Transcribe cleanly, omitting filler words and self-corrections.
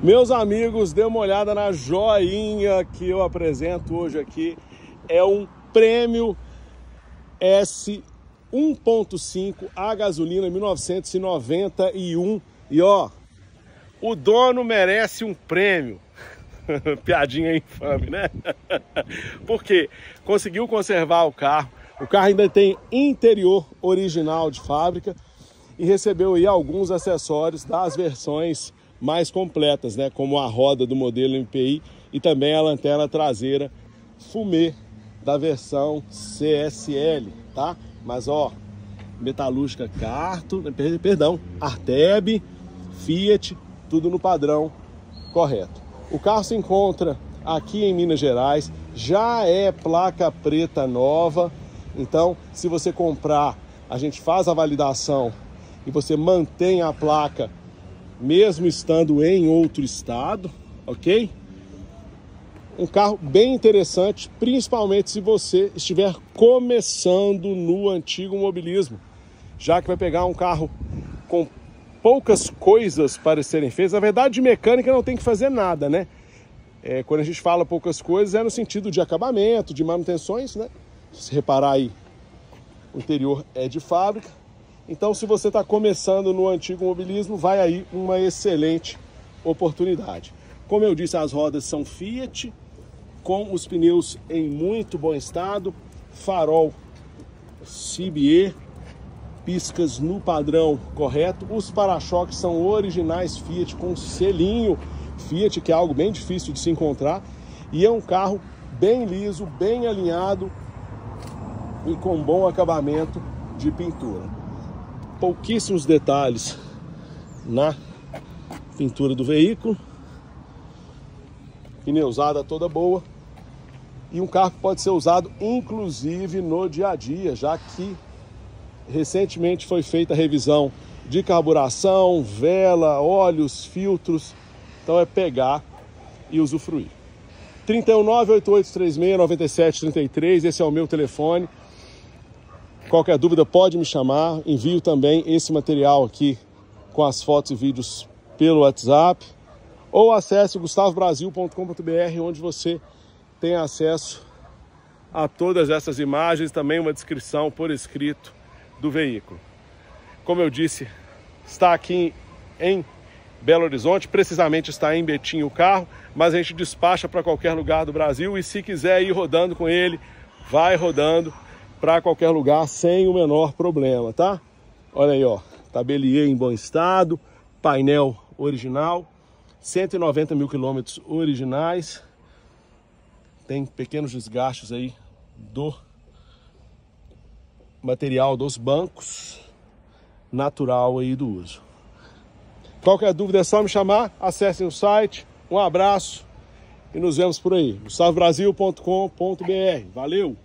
Meus amigos, dê uma olhada na joinha que eu apresento hoje aqui. É um prêmio S 1.5 a gasolina 1991. E ó, o dono merece um prêmio. Piadinha infame, né? Porque conseguiu conservar o carro. O carro ainda tem interior original de fábrica e recebeu aí alguns acessórios das versões mais completas, né? Como a roda do modelo MPI e também a lanterna traseira fumê da versão CSL, tá? Mas ó, metalúrgica Arteb, Fiat, tudo no padrão correto. O carro se encontra aqui em Minas Gerais, já é placa preta nova, então se você comprar, a gente faz a validação e você mantém a placa mesmo estando em outro estado, ok? Um carro bem interessante, principalmente se você estiver começando no antigo mobilismo, já que vai pegar um carro com poucas coisas para serem feitas. Na verdade, de mecânica não tem que fazer nada, né? Quando a gente fala poucas coisas, é no sentido de acabamento, de manutenções, né? Se reparar aí, o interior é de fábrica. Então, se você está começando no antigo mobilismo, vai aí uma excelente oportunidade. Como eu disse, as rodas são Fiat, com os pneus em muito bom estado, farol CBE, piscas no padrão correto. Os para-choques são originais Fiat, com selinho Fiat, que é algo bem difícil de se encontrar. E é um carro bem liso, bem alinhado e com bom acabamento de pintura. Pouquíssimos detalhes na pintura do veículo, pneusada toda boa, e um carro que pode ser usado inclusive no dia a dia, já que recentemente foi feita a revisão de carburação, vela, óleos, filtros. Então é pegar e usufruir. 319-8836-9733, esse é o meu telefone. Qualquer dúvida pode me chamar, envio também esse material aqui com as fotos e vídeos pelo WhatsApp, ou acesse gustavobrasil.com.br, onde você tem acesso a todas essas imagens, também uma descrição por escrito do veículo. Como eu disse, está aqui em Belo Horizonte, precisamente está em Betim o carro, mas a gente despacha para qualquer lugar do Brasil, e se quiser ir rodando com ele, vai rodando para qualquer lugar sem o menor problema, tá? Olha aí, ó, tabelier em bom estado, painel original, 190 mil quilômetros originais, tem pequenos desgastes aí do material dos bancos, natural aí do uso. Qualquer dúvida é só me chamar, acessem o site, um abraço e nos vemos por aí, gustavobrasil.com.br. Valeu!